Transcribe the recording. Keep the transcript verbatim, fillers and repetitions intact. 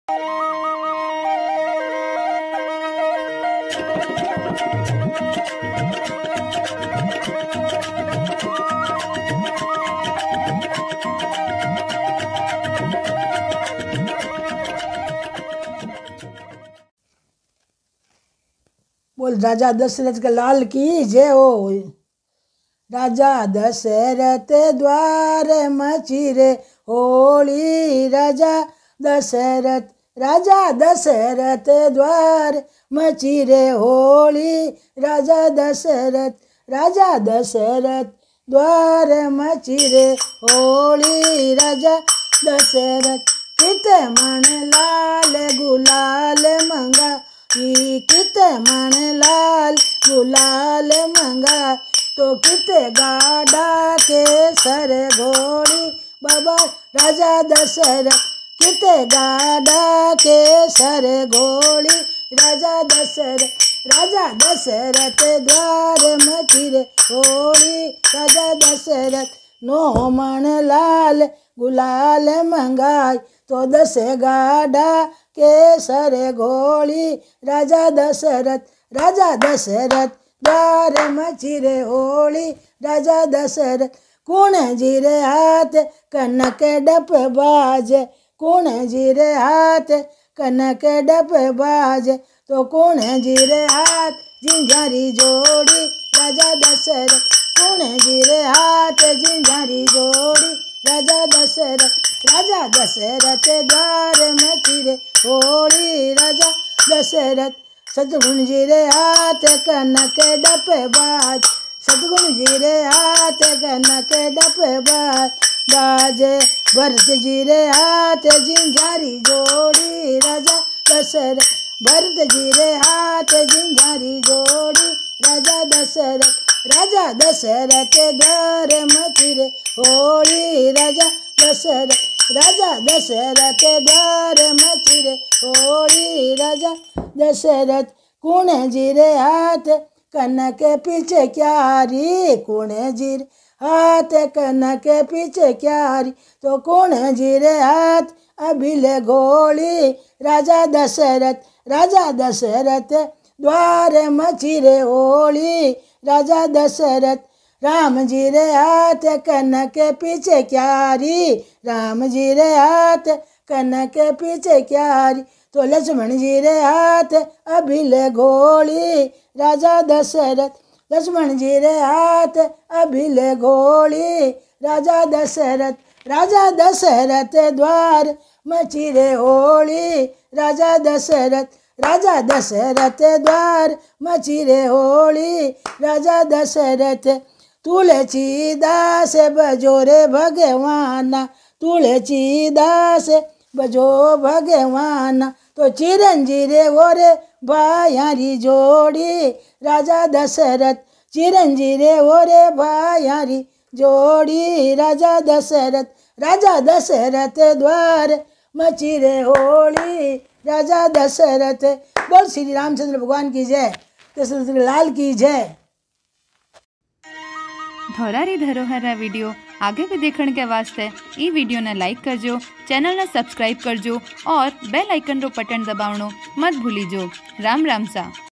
बोल राजा दशरथ के लाल की जय हो। राजा दशरथ द्वार मचिरे होली, राजा दशरथ राजा दशरथ द्वार मचिरे होली, राजा दशरथ राजा दशरथ द्वार मचिरे होली, राजा दशरथ कित मन लाल गुलाल मंगा, कित मन लाल गुलाल मंगा, तो कित गाड़ा के सर घोड़ी, बाबा राजा दशरथ कित गाड़ा के सर घोड़ी, राजा दशरथ राजा दशरथ द्वार मचिरे होली, राजा दशरथ नो मन लाल गुलाल मंगाई, तो दस गाड़ा के सर घोड़ी, राजा दशरथ राजा दशरथ द्वार मचिरे होली, राजा दशरथ कुण जीरे हाथ कनक डप बाजे, कुण जीरे हाथ कनक डप बाजे, तो कुण जीरे हाथ झिंझारी जोड़ी, राजा दशरथ कुण जीरे हाथ झिंझारी जोड़ी, राजा दशरथ राजा दशरथ द्वार मचिरे होली, राजा दशरथ सतगुण जीरे हाथ कनक डप बाज, सतगुण जीरे हाथ कनक डप बाज बाजे, भरत जीरे हाथ झिंझारी जोड़ी, राजा दशरथ भरत जीरे हाथ झिंझारी जोड़ी, राजा दशरथ राजा दशरथ द्वार मचिरे होली, राजा दशरथ राजा दशरथ द्वार मचिरे होली, राजा दशरथ कुण जीरे हाथ कनक पीछे क्यारी, कुण जीरे हाथ कनक पीछे क्यारी, तो कुण जीरे हाथ अभिले घोड़ी, राजा दशरथ राजा दशरथ द्वार मचिरे होली, राजा दशरथ राम जी रे हाथ कनक पीछे क्यारी, राम जी रे हाथ कनक पीछे क्यारी, तो लक्ष्मण जी रे हाथ अभिले घोड़ी, राजा दशरथ लक्ष्मण जी रे हाथ अभिले घोड़ी, राजा दशरथ राजा दशरथ द्वार मचिरे होली, राजा दशरथ राजा दशरथ द्वार मचिरे होली, राजा दशरथ तुलसी दास बजो रे भगवाना, तुलसी दास बजो भगवाना, तो चिरंजी रे वो रे भायारी जोड़ी, राजा दशरथ चिरंजी रे वो रे भायारी जोड़ी, राजा दशरथ राजा दशरथ द्वार मचिरे होली, राजा दशरथ। बोल श्री रामचंद्र भगवान की जय, दशरथ लाल की जय। धोरारी धरोहर वीडियो आगे भी देखने के वास्ते ई वीडियो ने लाइक करजो, चैनल ने सब्सक्राइब करजो और बेल आइकन रो बटन दबावनो मत भूलीजो। राम राम सा।